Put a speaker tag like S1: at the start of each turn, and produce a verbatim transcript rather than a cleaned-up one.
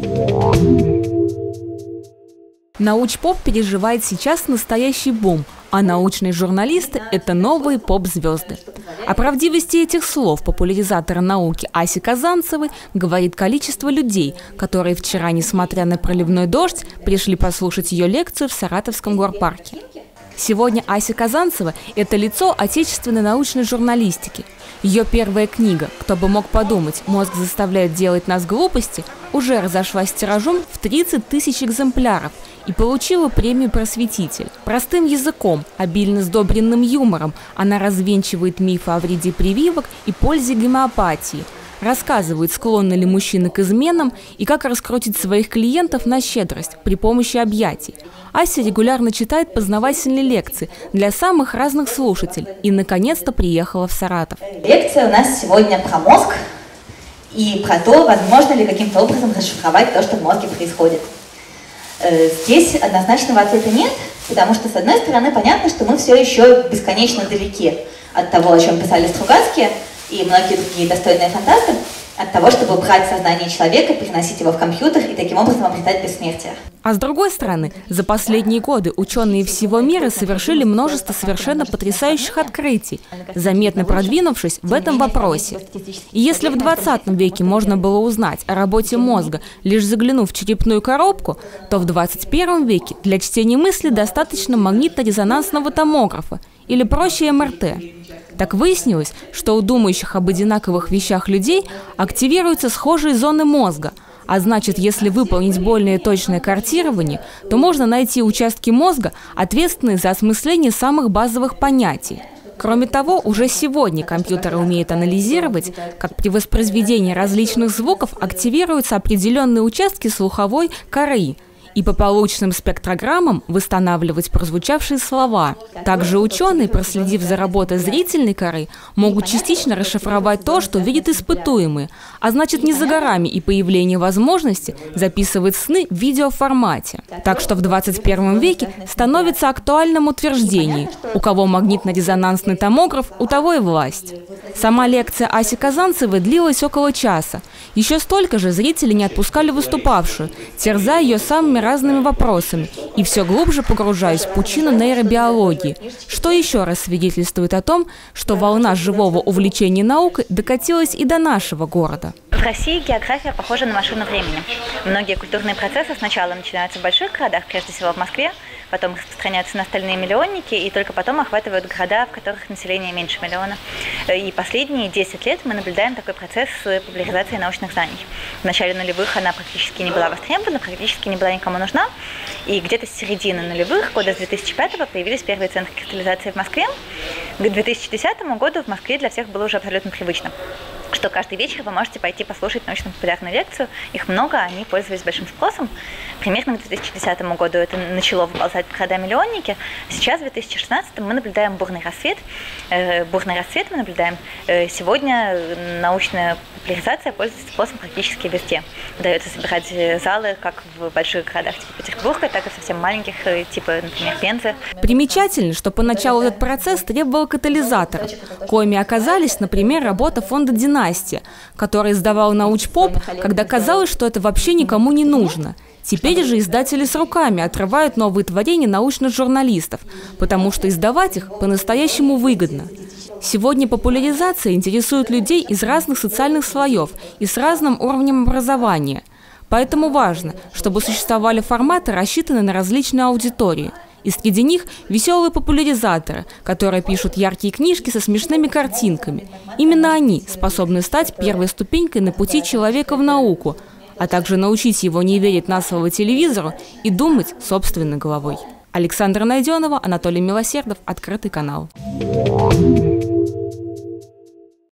S1: Научпоп переживает сейчас настоящий бум, а научные журналисты – это новые поп-звезды. О правдивости этих слов популяризатора науки Аси Казанцевой говорит количество людей, которые вчера, несмотря на проливной дождь, пришли послушать ее лекцию в Саратовском горпарке. Сегодня Ася Казанцева – это лицо отечественной научной журналистики. Ее первая книга «Кто бы мог подумать, мозг заставляет делать нас глупости» уже разошлась тиражом в тридцать тысяч экземпляров и получила премию «Просветитель». Простым языком, обильно сдобренным юмором, она развенчивает мифы о вреде прививок и пользе гомеопатии, рассказывает, склонны ли мужчины к изменам и как раскрутить своих клиентов на щедрость при помощи объятий. Ася регулярно читает познавательные лекции для самых разных слушателей и, наконец-то, приехала в Саратов.
S2: Лекция у нас сегодня про мозг и про то, возможно ли каким-то образом расшифровать то, что в мозге происходит. Здесь однозначного ответа нет, потому что, с одной стороны, понятно, что мы все еще бесконечно далеки от того, о чем писали Стругацкие и многие другие достойные фантасты, от того, чтобы брать сознание человека, переносить его в компьютер и таким образом обретать бессмертие.
S1: А с другой стороны, за последние годы ученые всего мира совершили множество совершенно потрясающих открытий, заметно продвинувшись в этом вопросе. И если в двадцатом веке можно было узнать о работе мозга, лишь заглянув в черепную коробку, то в двадцать первом веке для чтения мыслей достаточно магнитно-резонансного томографа или проще эм эр тэ. Так выяснилось, что у думающих об одинаковых вещах людей активируются схожие зоны мозга, а значит, если выполнить более точное картирование, то можно найти участки мозга, ответственные за осмысление самых базовых понятий. Кроме того, уже сегодня компьютер умеет анализировать, как при воспроизведении различных звуков активируются определенные участки слуховой коры, и по полученным спектрограммам восстанавливать прозвучавшие слова. Также ученые, проследив за работой зрительной коры, могут частично расшифровать то, что видят испытуемые, а значит, не за горами и появление возможности записывать сны в видеоформате. Так что в двадцать первом веке становится актуальным утверждение: у кого магнитно-резонансный томограф, у того и власть. Сама лекция Аси Казанцевой длилась около часа. Еще столько же зрители не отпускали выступавшую, терзая ее самыми разными вопросами и все глубже погружаясь в пучину нейробиологии, что еще раз свидетельствует о том, что волна живого увлечения наукой докатилась и до нашего города.
S3: В России география похожа на машину времени. Многие культурные процессы сначала начинаются в больших городах, прежде всего в Москве, потом распространяются на остальные миллионники и только потом охватывают города, в которых население меньше миллиона. И последние десять лет мы наблюдаем такой процесс популяризации научных знаний. В начале нулевых она практически не была востребована, практически не была никому нужна. И где-то с середины нулевых, года с две тысячи пятого, появились первые центры кристаллизации в Москве. К две тысячи десятому году в Москве для всех было уже абсолютно привычно, что каждый вечер вы можете пойти послушать научно-популярную лекцию. Их много, они пользовались большим спросом. Примерно к две тысячи десятому году это начало выползать в города-миллионники. Сейчас, в две тысячи шестнадцатом, мы наблюдаем бурный расцвет. Э, бурный расцвет мы наблюдаем. Э, сегодня научная популяризация пользуется спросом практически везде. Удается собирать залы как в больших городах типа Петербурга, так и совсем маленьких, типа, например, Пензы.
S1: Примечательно, что поначалу этот процесс требовал катализаторов, коими оказались, например, работа фонда «Династия», который издавал научпоп, когда казалось, что это вообще никому не нужно. Теперь же издатели с руками отрывают новые творения научных журналистов, потому что издавать их по-настоящему выгодно. Сегодня популяризация интересует людей из разных социальных слоев и с разным уровнем образования. Поэтому важно, чтобы существовали форматы, рассчитанные на различные аудитории. И среди них веселые популяризаторы, которые пишут яркие книжки со смешными картинками. Именно они способны стать первой ступенькой на пути человека в науку, а также научить его не верить на слово телевизору и думать собственной головой. Александра Найденова, Анатолий Милосердов, Открытый канал.